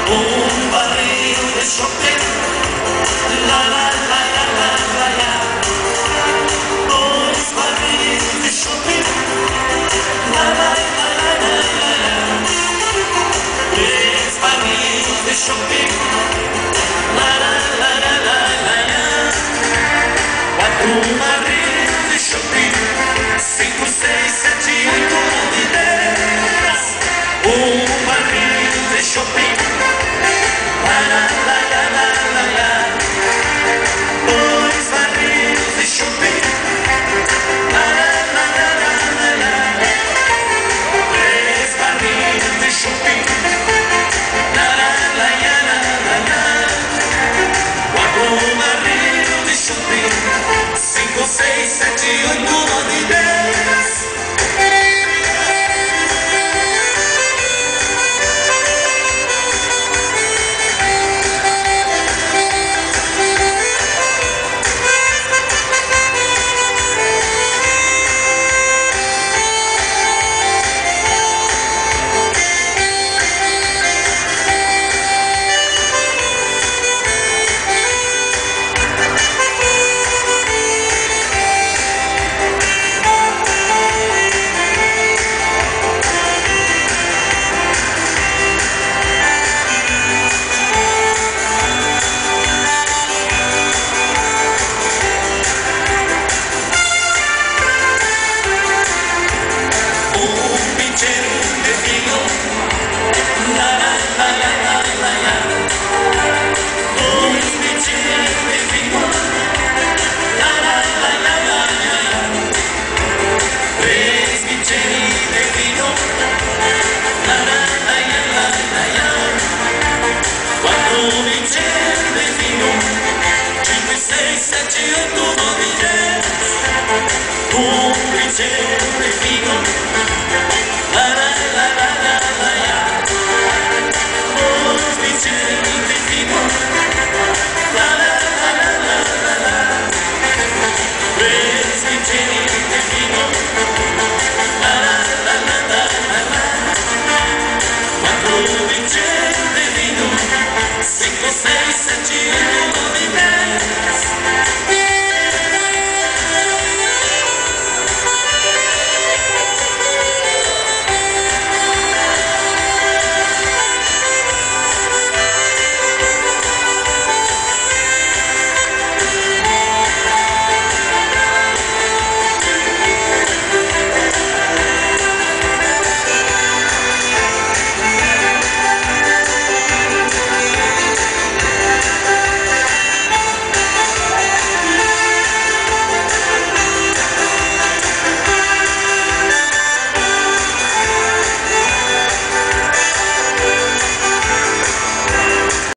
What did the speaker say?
un barril de shopping, la la la la la la la. Dois barris de shopping, la la la la la la la. Três barris de shopping, la la la la la la la. Quatro barris de shopping, 5, 6, 7, 8, 9, 10. Um barril de shopping, la la la la la la la. Dois barris de shopping, la la la la la la la. Três barris de shopping, la la la la la la. Quatro barris de shopping, 5, 6, 7, 8, 9, 10. Un bicchiere